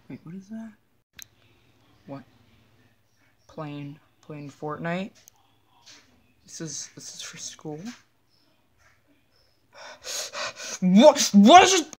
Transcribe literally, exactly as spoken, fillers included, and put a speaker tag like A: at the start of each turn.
A: Wait, what is that? What? Playing, playing Fortnite? This is, this is for school? What, what is this?